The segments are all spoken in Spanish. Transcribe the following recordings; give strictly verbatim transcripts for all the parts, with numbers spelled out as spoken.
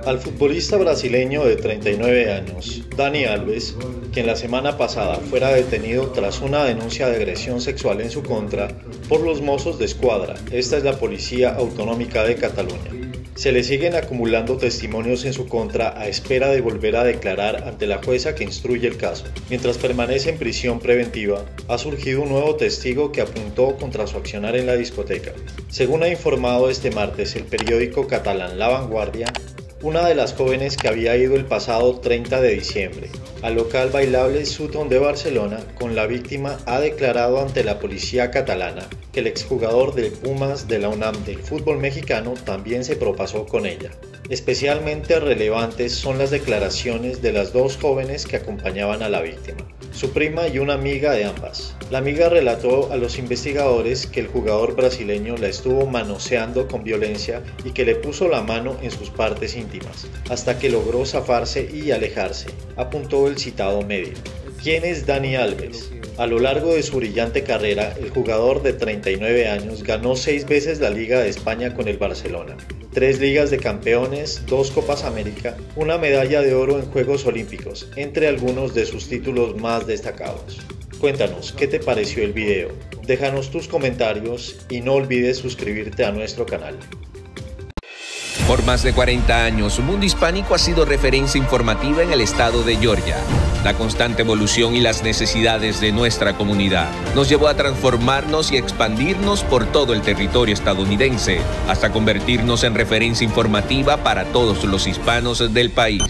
Al futbolista brasileño de treinta y nueve años, Dani Alves, quien la semana pasada fuera detenido tras una denuncia de agresión sexual en su contra por los Mossos de Escuadra, esta es la Policía Autonómica de Cataluña. Se le siguen acumulando testimonios en su contra a espera de volver a declarar ante la jueza que instruye el caso. Mientras permanece en prisión preventiva, ha surgido un nuevo testigo que apuntó contra su accionar en la discoteca. Según ha informado este martes el periódico catalán La Vanguardia, una de las jóvenes que había ido el pasado treinta de diciembre al local bailable Sutton de Barcelona con la víctima ha declarado ante la policía catalana que el exjugador del Pumas de la UNAM del fútbol mexicano también se propasó con ella. Especialmente relevantes son las declaraciones de las dos jóvenes que acompañaban a la víctima, su prima y una amiga de ambas. La amiga relató a los investigadores que el jugador brasileño la estuvo manoseando con violencia y que le puso la mano en sus partes íntimas, hasta que logró zafarse y alejarse, apuntó el citado medio. ¿Quién es Dani Alves? A lo largo de su brillante carrera, el jugador de treinta y nueve años ganó seis veces la Liga de España con el Barcelona, tres Ligas de Campeones, dos Copas América, una medalla de oro en Juegos Olímpicos, entre algunos de sus títulos más destacados. Cuéntanos, ¿qué te pareció el video? Déjanos tus comentarios y no olvides suscribirte a nuestro canal. Por más de cuarenta años, Mundo Hispánico ha sido referencia informativa en el estado de Georgia. La constante evolución y las necesidades de nuestra comunidad nos llevó a transformarnos y expandirnos por todo el territorio estadounidense, hasta convertirnos en referencia informativa para todos los hispanos del país.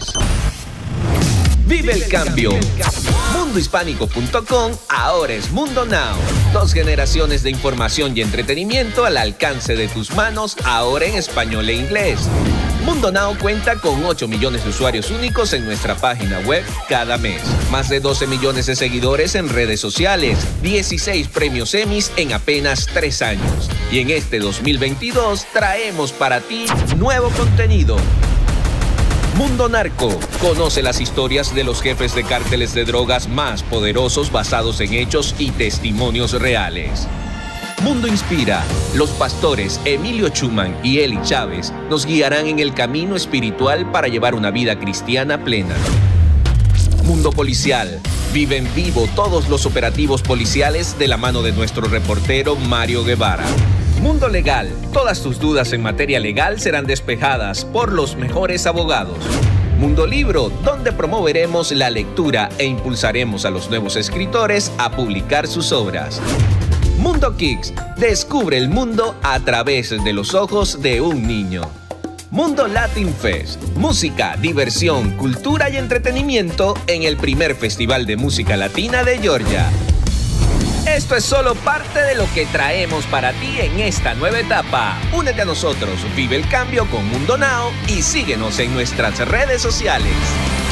¡Vive el cambio! mundo hispánico punto com ahora es Mundo Now. Dos generaciones de información y entretenimiento al alcance de tus manos, ahora en español e inglés. Mundo Now cuenta con ocho millones de usuarios únicos en nuestra página web cada mes. Más de doce millones de seguidores en redes sociales. dieciséis premios Emmys en apenas tres años. Y en este dos mil veintidós traemos para ti nuevo contenido. Mundo Narco. Conoce las historias de los jefes de cárteles de drogas más poderosos basados en hechos y testimonios reales. Mundo Inspira. Los pastores Emilio Schumann y Eli Chávez nos guiarán en el camino espiritual para llevar una vida cristiana plena. Mundo Policial. Vive en vivo todos los operativos policiales de la mano de nuestro reportero Mario Guevara. Mundo Legal. Todas tus dudas en materia legal serán despejadas por los mejores abogados. Mundo Libro, donde promoveremos la lectura e impulsaremos a los nuevos escritores a publicar sus obras. Mundo Kicks. Descubre el mundo a través de los ojos de un niño. Mundo Latin Fest. Música, diversión, cultura y entretenimiento en el primer festival de música latina de Georgia. Esto es solo parte de lo que traemos para ti en esta nueva etapa. Únete a nosotros, vive el cambio con Mundo Now y síguenos en nuestras redes sociales.